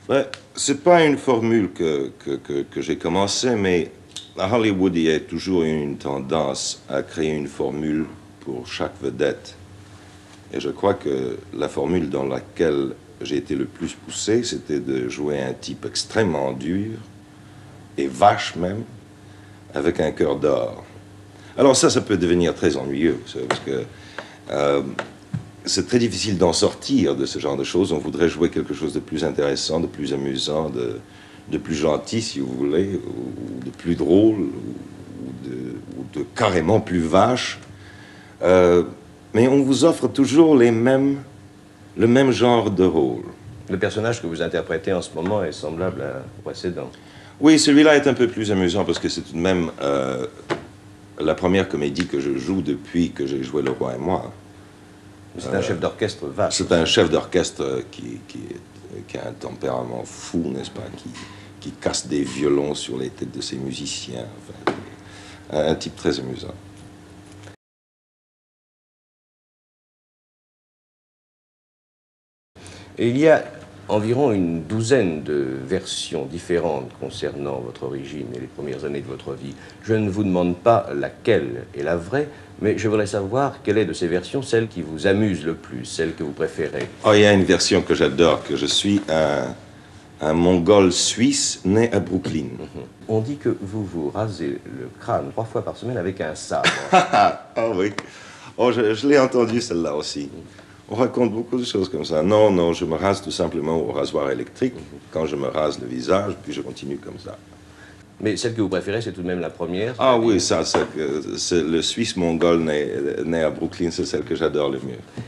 Ben, c'est pas une formule que j'ai commencé, mais à Hollywood, il y a toujours eu une tendance à créer une formule pour chaque vedette. Et je crois que la formule dans laquelle j'ai été le plus poussé, c'était de jouer un type extrêmement dur, et vache même, avec un cœur d'or. Alors ça peut devenir très ennuyeux, parce que c'est très difficile d'en sortir de ce genre de choses. On voudrait jouer quelque chose de plus intéressant, de plus amusant, de plus gentil, si vous voulez, ou de plus drôle, ou de carrément plus vache. Mais on vous offre toujours le même genre de rôle. Le personnage que vous interprétez en ce moment est semblable au précédent. Oui, celui-là est un peu plus amusant parce que c'est tout de même la première comédie que je joue depuis que j'ai joué Le Roi et moi. C'est un chef d'orchestre vache. C'est un chef d'orchestre qui a un tempérament fou, n'est-ce pas, qui casse des violons sur les têtes de ses musiciens. Enfin, un type très amusant. Et il y a environ une douzaine de versions différentes concernant votre origine et les premières années de votre vie. Je ne vous demande pas laquelle est la vraie, mais je voudrais savoir quelle est de ces versions celle qui vous amuse le plus, celle que vous préférez. Oh, il y a une version que j'adore, que je suis un Mongol suisse né à Brooklyn. On dit que vous vous rasez le crâne 3 fois par semaine avec un sabre. Ah oui. Oh, je l'ai entendu celle-là aussi. On raconte beaucoup de choses comme ça. Non, non, je me rase tout simplement au rasoir électrique. Quand je me rase le visage, puis je continue comme ça. Mais celle que vous préférez, c'est tout de même la première? Ah oui, ça, c'est le Suisse mongol né à Brooklyn, c'est celle que j'adore le mieux.